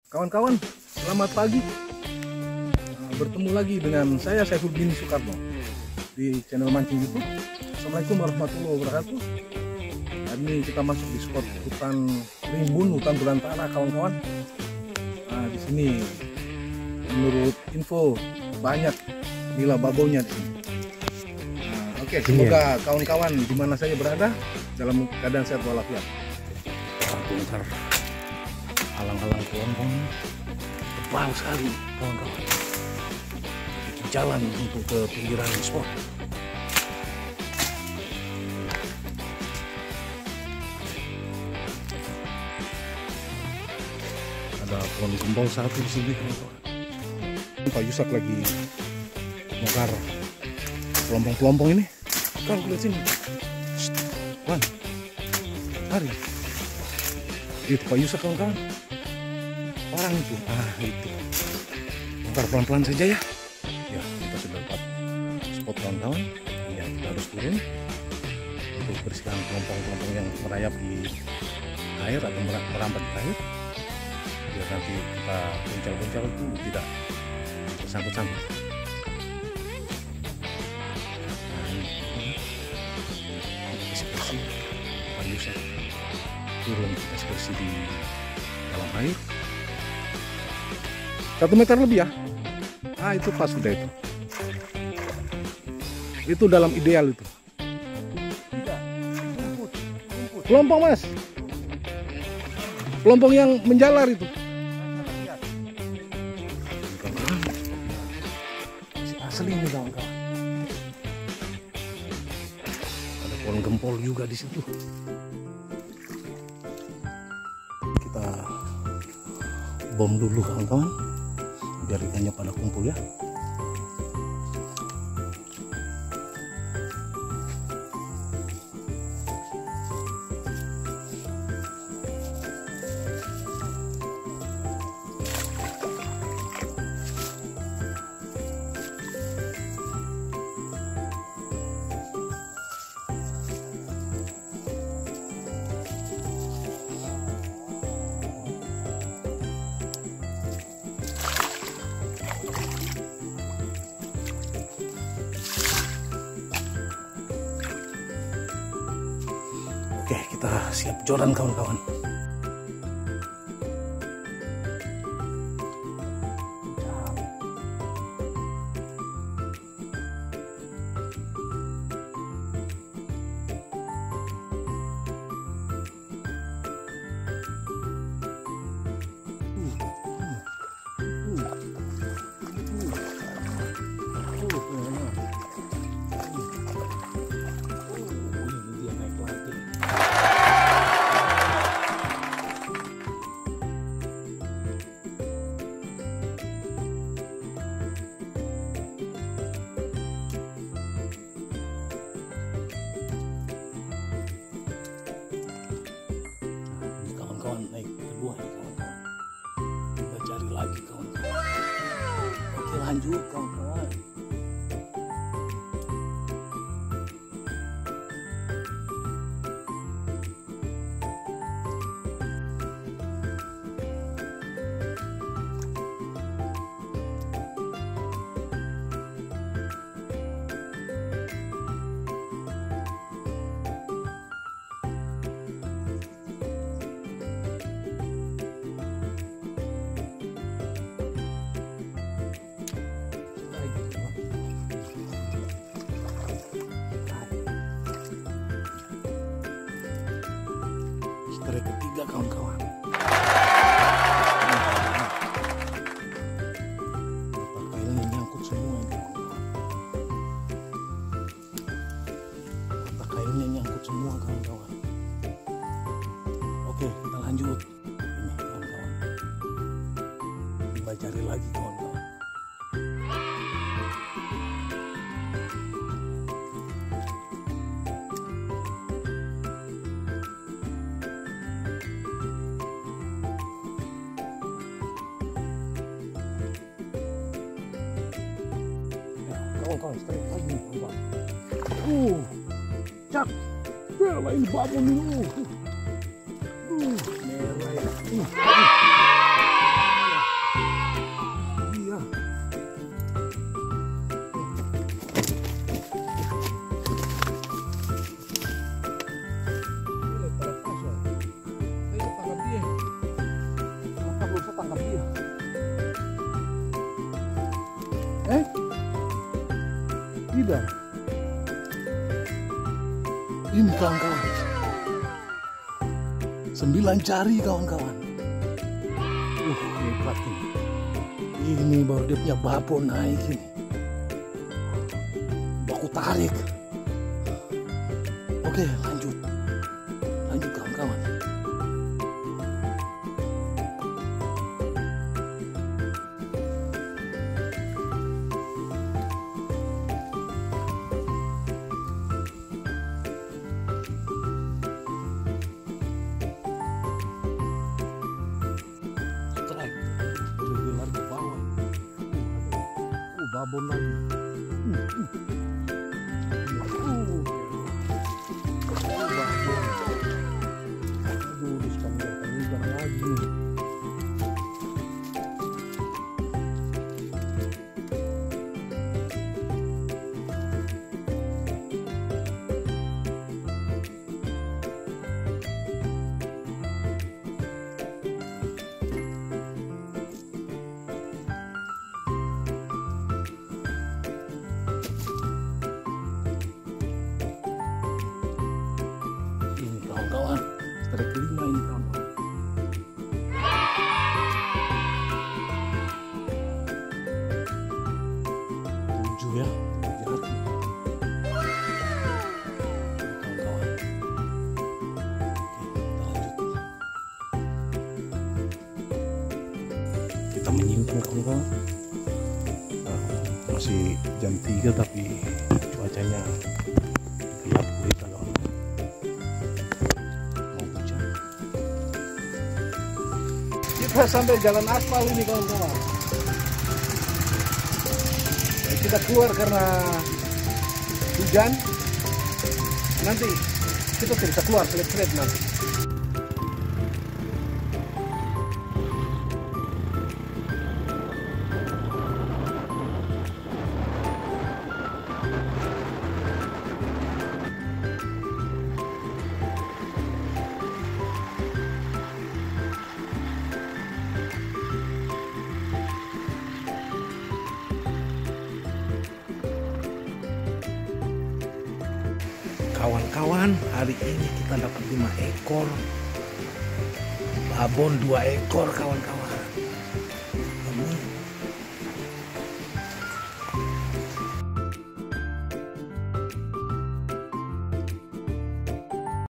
Kawan-kawan, selamat pagi. Bertemu lagi dengan saya Saifuddin Soekarno di channel Mancing YouTube. Assalamualaikum warahmatullahi wabarakatuh. Hari ini kita masuk di spot hutan rimbun, hutan belantara, kawan-kawan. Di sini menurut info banyak nila babonya di sini. Oke, semoga kawan-kawan di mana saya berada dalam keadaan sehat walafiat. Bongkar alang-alang kelompong tebal sekali, kawan-kawan. Jalan untuk ke pinggiran spot. Ada pohon gembol satu di sini, kawan-kawan. Pak Yusak lagi bongkar kelompong-kelompong ini. Kau lihat sini. Wan, mari. Itu Pak Yusak, kawan-kawan. Orang itu, itu. Bongkar pelan-pelan saja ya. Ya, kita sudah dapat spot, kawan-kawan. Ya, kita harus turun untuk bersihkan kelompong-kelompong yang merayap di air atau merambat di air. Biar nanti kita boncal-boncal itu tidak tersangkut-sangkut. Nah, ini bersih-bersih. Pak Yusak turun bersih-bersih di dalam air. 1 meter lebih ya. Itu pas sudah itu. Itu dalam ideal itu. Kelompong, Mas. Kelompong yang menjalar itu. Asli ini, kawan-kawan. Ada pohon gempol juga di situ. Kita bom dulu, kawan-kawan, biar ikannya pada kumpul ya. Oke, kita siap joran, kawan-kawan. Naik kedua ya, kawan-kawan. Kita cari lagi, kawan-kawan. Oke, lanjut, kawan-kawan. Strike ketiga, kawan-kawan. Kailnya nyangkut semua, kawan-kawan. Kailnya nyangkut semua, kawan-kawan. Oke, kita lanjut. Ini, kawan-kawan. Kita cari lagi, kawan-kawan. Kawan-kawan, strike lagi nih, kawan-kawan. Cak, merah ini babon ini. Merah ya. tangkap dia. Tidak. Ini kawan-kawan. 9 jari kawan-kawan. Hebat ini. Ini baru dia punya babon naik ini. Aku tarik. Oke, lanjut. Lanjut kawan-kawan. Babon lagi. Babon. Aduh, sekarang lagi. Kawan-kawan, strike kelima ini kawan-kawan. Tujuh ya, kawan-kawan. Kita menyimpang kawan-kawan. Masih jam 3 tapi cuacanya gelap gulita kawan. Kita sampai jalan aspal ini kawan-kawan. Kita keluar karena hujan. Nanti kita bisa keluar seret-seret nanti. Kawan-kawan, hari ini kita dapat 5 ekor babon, 2 ekor kawan-kawan.